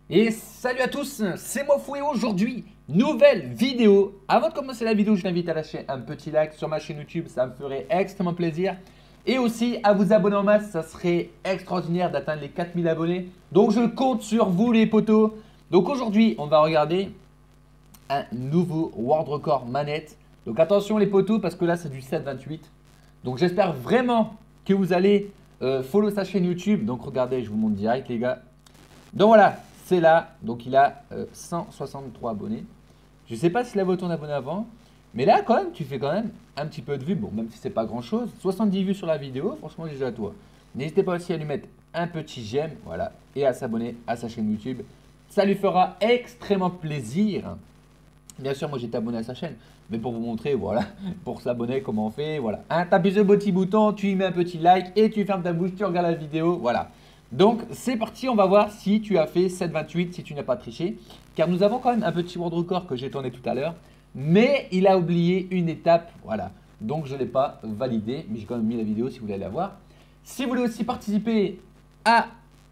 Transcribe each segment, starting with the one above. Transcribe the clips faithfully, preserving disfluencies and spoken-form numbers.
Et salut à tous, c'est Mofou et aujourd'hui, nouvelle vidéo. Avant de commencer la vidéo, je t'invite à lâcher un petit like sur ma chaîne YouTube, ça me ferait extrêmement plaisir. Et aussi à vous abonner en masse, ça serait extraordinaire d'atteindre les quatre mille abonnés. Donc je compte sur vous les potos. Donc aujourd'hui, on va regarder un nouveau World Record manette. Donc attention les potos parce que là c'est du sept vingt-huit. Donc j'espère vraiment que vous allez euh, follow sa chaîne YouTube. Donc regardez, je vous montre direct les gars. Donc voilà, c'est là. Donc il a euh, cent soixante-trois abonnés. Je ne sais pas s'il avait autant d'abonnés avant. Mais là quand même, tu fais quand même un petit peu de vues. Bon, même si c'est pas grand chose. soixante-dix vues sur la vidéo, franchement déjà à toi. N'hésitez pas aussi à lui mettre un petit j'aime. Voilà. Et à s'abonner à sa chaîne YouTube. Ça lui fera extrêmement plaisir. Bien sûr, moi j'étais abonné à sa chaîne, mais pour vous montrer, voilà, pour s'abonner, comment on fait, voilà. Hein, tu appuies sur le petit bouton, tu y mets un petit like et tu fermes ta bouche, tu regardes la vidéo, voilà. Donc c'est parti, on va voir si tu as fait sept vingt-huit, si tu n'as pas triché. Car nous avons quand même un petit world record que j'ai tourné tout à l'heure, mais il a oublié une étape, voilà. Donc je ne l'ai pas validé, mais j'ai quand même mis la vidéo si vous voulez la voir. Si vous voulez aussi participer à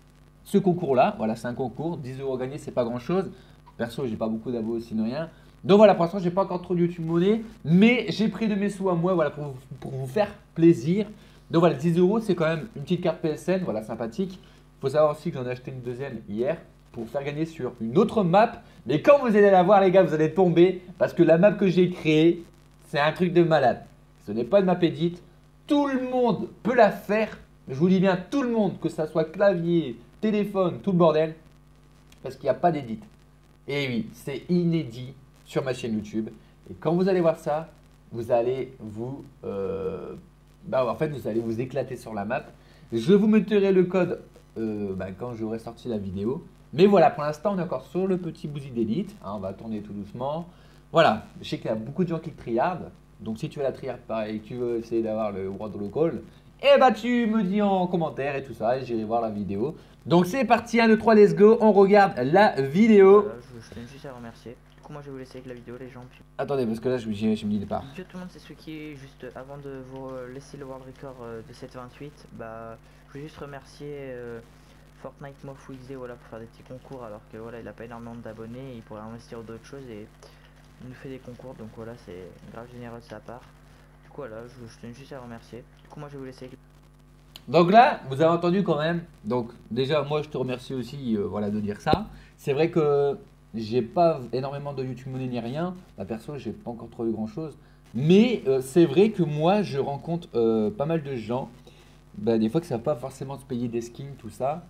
ce concours-là, voilà, c'est un concours, dix euros gagnés, c'est pas grand-chose. Perso, j'ai pas beaucoup d'abos, sinon rien. Donc voilà, pour l'instant, j'ai pas encore trop de YouTube monnaie, mais j'ai pris de mes sous à moi, voilà, pour, pour vous faire plaisir. Donc voilà, dix euros, c'est quand même une petite carte P S N, voilà, sympathique. Il faut savoir aussi que j'en ai acheté une deuxième hier pour vous faire gagner sur une autre map. Mais quand vous allez la voir, les gars, vous allez tomber parce que la map que j'ai créée, c'est un truc de malade. Ce n'est pas une map edit. Tout le monde peut la faire. Je vous dis bien, tout le monde, que ça soit clavier, téléphone, tout le bordel, parce qu'il n'y a pas d'édit. Et oui, c'est inédit sur ma chaîne YouTube. Et quand vous allez voir ça, vous allez vous, euh, bah, en fait, vous allez vous éclater sur la map. Je vous mettrai le code euh, bah, quand j'aurai sorti la vidéo. Mais voilà, pour l'instant, on est encore sur le petit Bouzy d'élite. Hein, on va tourner tout doucement. Voilà, je sais qu'il y a beaucoup de gens qui triardent. Donc, si tu veux la triard pareil, tu veux essayer d'avoir le World Local, eh bah, tu me dis en commentaire et tout ça, et j'irai voir la vidéo. Donc, c'est parti, un, deux, trois, let's go. On regarde la vidéo. Voilà, je, je tenais juste à remercier. Du coup, moi je vais vous laisser avec la vidéo, les gens. Puis... Attendez, parce que là, je, je, je me dis départ. Yo tout le monde, c'est ce qui est juste avant de vous laisser le world record euh, de sept vingt-huit. Bah, je veux juste remercier euh, Fortnite Mofou X D, voilà, pour faire des petits concours alors que voilà, il a pas énormément d'abonnés, il pourrait investir d'autres choses et il nous fait des concours, donc voilà, c'est grave généreux de sa part. Du coup, voilà, je, je tenais juste à remercier. Du coup, moi je vais vous laisser avec... Donc là, vous avez entendu quand même. Donc déjà, moi, je te remercie aussi, euh, voilà, de dire ça. C'est vrai que j'ai pas énormément de YouTube money ni rien. La perso, j'ai pas encore trouvé grand chose. Mais euh, c'est vrai que moi, je rencontre euh, pas mal de gens. Bah, des fois que ça va pas forcément se payer des skins, tout ça.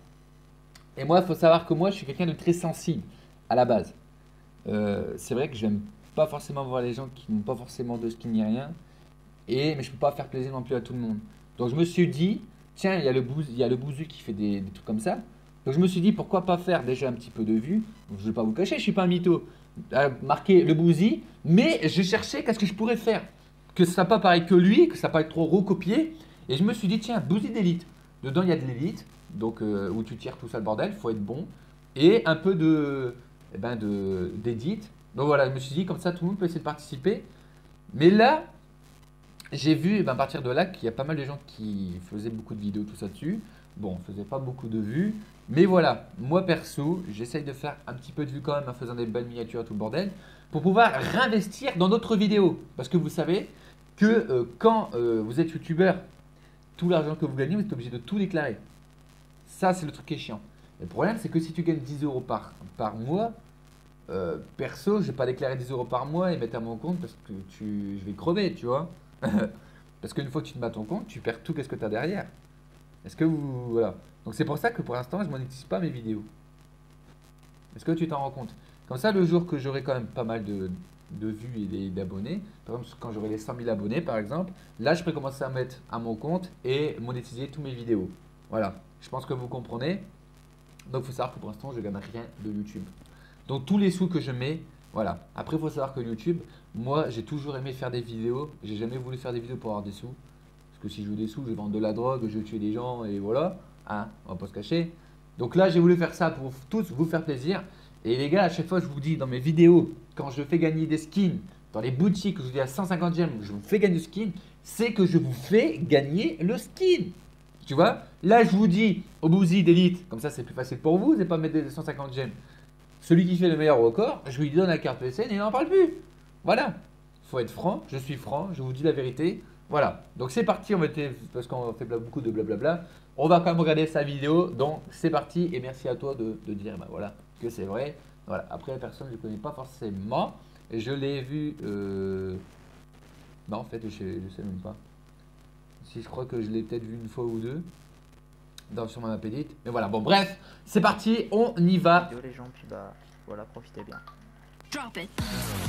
Et moi, il faut savoir que moi, je suis quelqu'un de très sensible à la base. Euh, c'est vrai que j'aime pas forcément voir les gens qui n'ont pas forcément de skin ni rien. Et, mais je peux pas faire plaisir non plus à tout le monde. Donc je me suis dit, tiens, il y a le Bouz- il y a le Bouzu qui fait des, des trucs comme ça. Donc je me suis dit, pourquoi pas faire déjà un petit peu de vues. Je ne vais pas vous cacher, je suis pas un mytho. Euh, marquer le Bouzy, mais j'ai cherché qu'est-ce que je pourrais faire. Que ce soit pas pareil que lui, que ça pas être trop recopié. Et je me suis dit, tiens, Bouzy d'élite. Dedans, il y a de l'élite, donc euh, où tu tires tout ça le bordel, il faut être bon. Et un peu de, eh ben de, d'édit. Donc voilà, je me suis dit, comme ça, tout le monde peut essayer de participer. Mais là, j'ai vu eh ben, à partir de là qu'il y a pas mal de gens qui faisaient beaucoup de vidéos, tout ça dessus. Bon, on faisait pas beaucoup de vues. Mais voilà, moi perso, j'essaye de faire un petit peu de vues quand même en faisant des belles miniatures, tout le bordel, pour pouvoir réinvestir dans d'autres vidéos. Parce que vous savez que euh, quand euh, vous êtes youtubeur, tout l'argent que vous gagnez, vous êtes obligé de tout déclarer. Ça, c'est le truc qui est chiant. Et le problème, c'est que si tu gagnes dix euros par, par mois, euh, perso, je vais pas déclarer dix euros par mois et mettre à mon compte parce que tu, je vais crever, tu vois. Parce qu'une fois que tu te mets à ton compte, tu perds tout qu'est-ce que tu as derrière. Est-ce que vous... Voilà. Donc c'est pour ça que pour l'instant, je monétise pas mes vidéos. Est-ce que tu t'en rends compte? Comme ça, le jour que j'aurai quand même pas mal de, de vues et d'abonnés, par exemple quand j'aurai les cent mille abonnés par exemple, là je peux commencer à mettre à mon compte et monétiser tous mes vidéos. Voilà. Je pense que vous comprenez. Donc il faut savoir que pour l'instant, je gagne rien de YouTube. Donc tous les sous que je mets, voilà. Après, il faut savoir que YouTube, moi, j'ai toujours aimé faire des vidéos. J'ai jamais voulu faire des vidéos pour avoir des sous. Parce que si je veux des sous, je vais vendre de la drogue, je vais tuer des gens et voilà. Hein, on va pas se cacher. Donc là, j'ai voulu faire ça pour tous vous faire plaisir. Et les gars, à chaque fois, je vous dis dans mes vidéos, quand je fais gagner des skins, dans les boutiques, je vous dis à cent cinquante gemmes, je vous fais gagner le skin, c'est que je vous fais gagner le skin. Tu vois, là je vous dis au Bouzy d'élite, comme ça c'est plus facile pour vous, c'est pas mettre des cent cinquante gemmes. Celui qui fait le meilleur record, je lui donne la carte P S N et il n'en parle plus. Voilà. Faut être franc, je suis franc, je vous dis la vérité. Voilà. Donc c'est parti, on va être- parce qu'on fait beaucoup de blablabla. On va quand même regarder sa vidéo. Donc c'est parti et merci à toi de, de dire bah, voilà, que c'est vrai. Voilà. Après la personne, je ne connais pas forcément. Je l'ai vu. Euh... Non, en fait, je ne sais même pas. Si je crois que je l'ai peut-être vu une fois ou deux. Dans, sur ma map edit. Mais voilà, bon bref, c'est parti, on y va. Vidéo les gens, puis bah voilà, profitez bien. Drop it.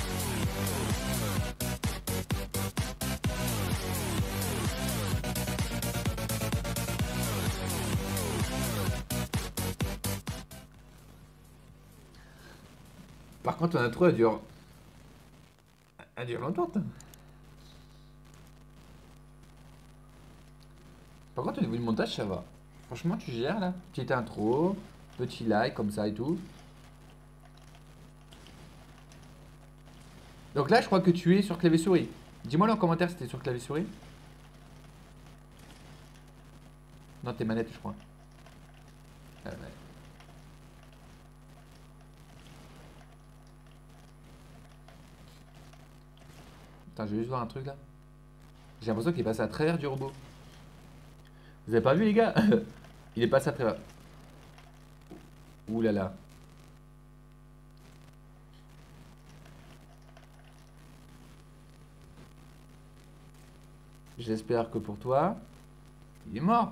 Par contre, on a trouvé, elle dure. Elle dure longtemps. Toi. Par contre, au niveau du montage, ça va. Franchement, tu gères là. Petite intro, petit like comme ça et tout. Donc là, je crois que tu es sur clavier souris. Dis-moi en commentaire si t'es sur clavier souris. Non, t'es manette, je crois. Ah, ouais. Attends, je vais juste voir un truc là. J'ai l'impression qu'il est passé à travers du robot. Vous avez pas vu les gars? Il est passé à travers. Ouh là là. J'espère que pour toi, il est mort.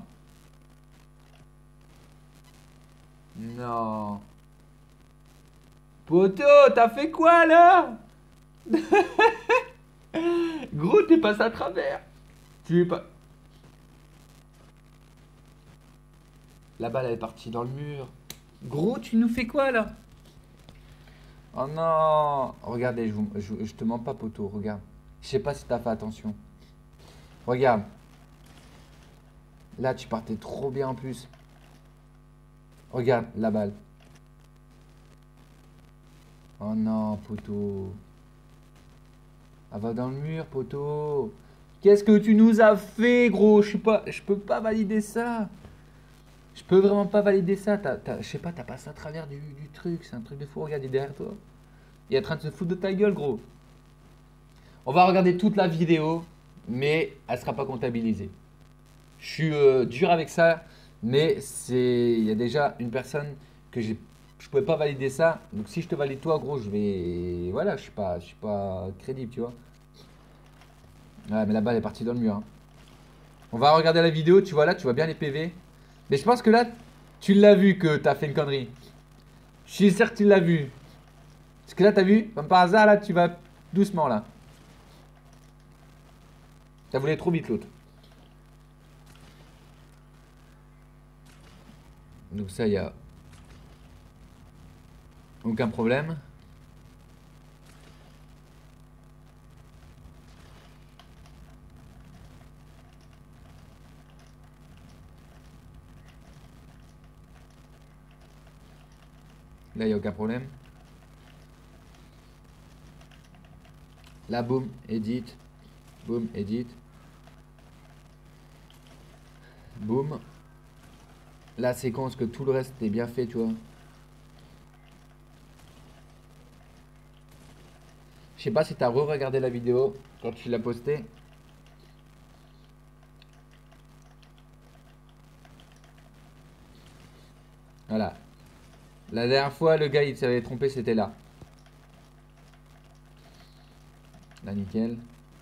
Non. Poto, t'as fait quoi là? Gros, t'es passé à travers. Tu es pas... La balle elle est partie dans le mur. Gros, tu nous fais quoi là? Oh non. Regardez, je, vous- je, je te mens pas, poto, regarde. Je sais pas si t'as fait attention. Regarde. Là, tu partais trop bien en plus. Regarde, la balle. Oh non, poto. Elle va dans le mur, poto. Qu'est-ce que tu nous as fait, gros? Je suis pas, je peux pas valider ça. Je peux vraiment pas valider ça. T'as, t'as- je sais pas, t'as passé à travers du, du truc. C'est un truc de fou. Regarde, il est derrière toi. Il est en train de se foutre de ta gueule, gros. On va regarder toute la vidéo, mais elle sera pas comptabilisée. Je suis euh, dur avec ça, mais c'est, il y a déjà une personne que j'ai, je pouvais pas valider ça. Donc si je te valide toi, gros, je vais, voilà, je suis pas, je suis pas crédible, tu vois. Ouais, mais la balle est partie dans le mur. Hein. On va regarder la vidéo, tu vois là, tu vois bien les P V. Mais je pense que là, tu l'as vu que t'as fait une connerie. Je suis sûr que tu l'as vu. Parce que là, t'as vu, comme par hasard, là, tu vas doucement là. T'as voulu trop vite l'autre. Donc ça, il y a aucun problème. Là, il n'y a aucun problème. Là, boum, edit. Boum, edit. Boum. La séquence que tout le reste est bien fait, tu vois. Je sais pas si t'as re-regardé la vidéo quand tu l'as postée. Voilà. La dernière fois, le gars, il s'avait trompé, c'était là. Là, nickel.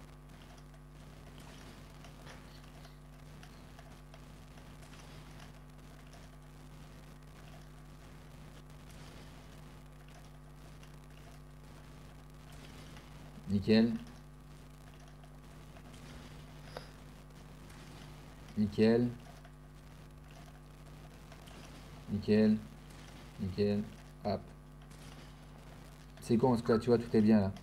Nickel. Nickel. Nickel. Nickel. Hop. C'est con, parce que là, tu vois, tout est bien là.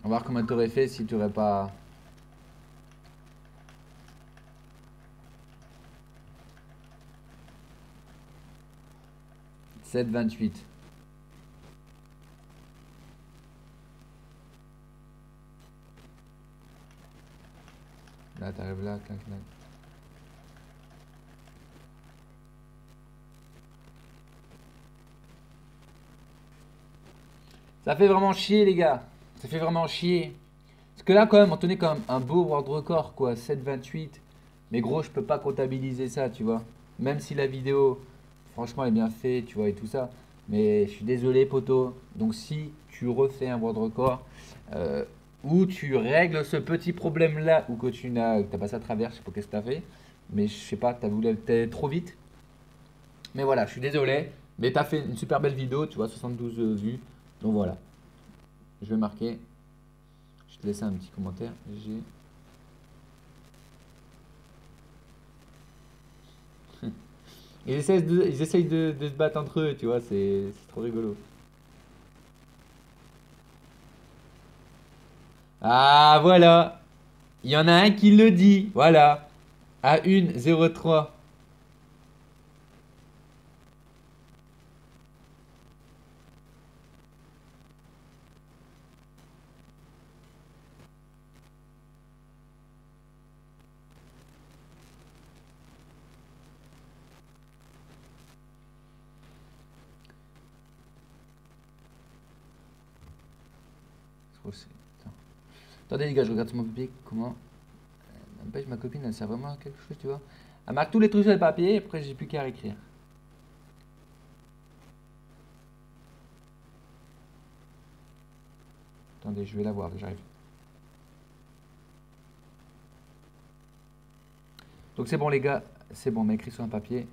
On va voir comment tu aurais fait si tu aurais pas... sept vingt-huit. Là, t'arrives là, clac, clac. Ça fait vraiment chier, les gars. Ça fait vraiment chier. Parce que là, quand même, on tenait quand même un beau world record, quoi. sept vingt-huit. Mais gros, je peux pas comptabiliser ça, tu vois. Même si la vidéo, franchement, elle est bien faite, tu vois, et tout ça. Mais je suis désolé, poto. Donc, si tu refais un world record, euh, ou tu règles ce petit problème-là, ou que tu n'as t'as passé à travers, je sais pas qu'est-ce que tu as fait. Mais je sais pas, tu as voulu aller trop vite. Mais voilà, je suis désolé. Mais tu as fait une super belle vidéo, tu vois, soixante-douze euh, vues. Donc voilà. Je vais marquer. Je te laisse un petit commentaire. J'ai... Ils essayent, de, ils essayent de, de se battre entre eux, tu vois, c'est c'est trop rigolo. Ah, voilà. Il y en a un qui le dit. Voilà. À un zéro trois. Attendez les gars, je regarde sur mon papier comment. Euh, N'empêche, ma copine elle sert vraiment à quelque chose, tu vois. Elle marque tous les trucs sur le papier et après j'ai plus qu'à écrire. Attendez, je vais la voir, j'arrive. Donc c'est bon les gars, c'est bon, on m'a écrit sur un papier.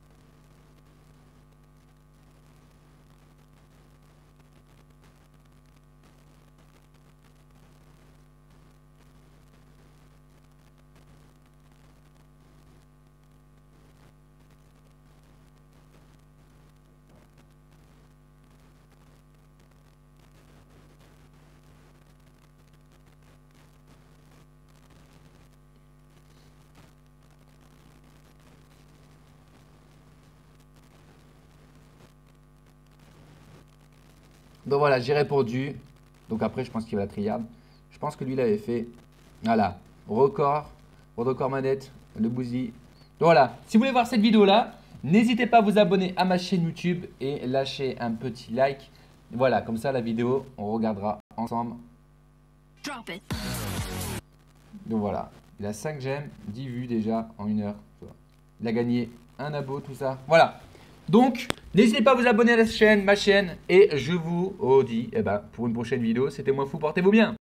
Donc voilà, j'ai répondu. Donc après, je pense qu'il va la triade. Je pense que lui, il avait fait. Voilà. Record. Record manette. Le bousy. Donc voilà. Si vous voulez voir cette vidéo-là, n'hésitez pas à vous abonner à ma chaîne YouTube et lâcher un petit like. Voilà, comme ça, la vidéo, on regardera ensemble. Drop it. Donc voilà. Il a cinq j'aime, dix vues déjà en une heure. Il a gagné un abo, tout ça. Voilà. Donc, n'hésitez pas à vous abonner à la chaîne, ma chaîne. Et je vous dis, eh ben, pour une prochaine vidéo, c'était Moi Fou, portez-vous bien.